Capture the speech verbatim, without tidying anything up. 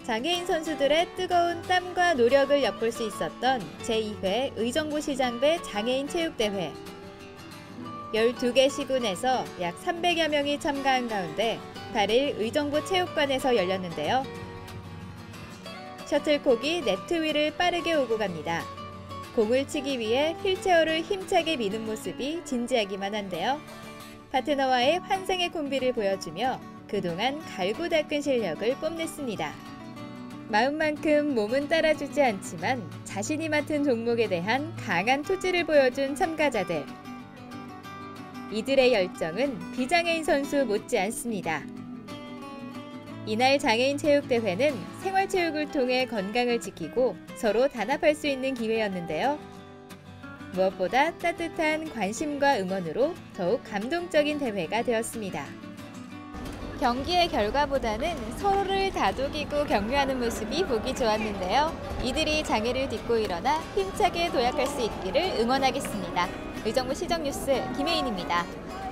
장애인 선수들의 뜨거운 땀과 노력을 엿볼 수 있었던 제이 회 의정부 시장배 장애인 체육대회. 열두 개 시군에서 약 삼백여 명이 참가한 가운데 팔 일 의정부 체육관에서 열렸는데요. 셔틀콕이 네트 위를 빠르게 오고 갑니다. 공을 치기 위해 휠체어를 힘차게 미는 모습이 진지하기만 한데요. 파트너와의 환생의 콤비를 보여주며 그동안 갈고 닦은 실력을 뽐냈습니다. 마음만큼 몸은 따라주지 않지만 자신이 맡은 종목에 대한 강한 투지를 보여준 참가자들. 이들의 열정은 비장애인 선수 못지않습니다. 이날 장애인 체육대회는 생활체육을 통해 건강을 지키고 서로 단합할 수 있는 기회였는데요. 무엇보다 따뜻한 관심과 응원으로 더욱 감동적인 대회가 되었습니다. 경기의 결과보다는 서로를 다독이고 격려하는 모습이 보기 좋았는데요. 이들이 장애를 딛고 일어나 힘차게 도약할 수 있기를 응원하겠습니다. 의정부 시정뉴스 김혜인입니다.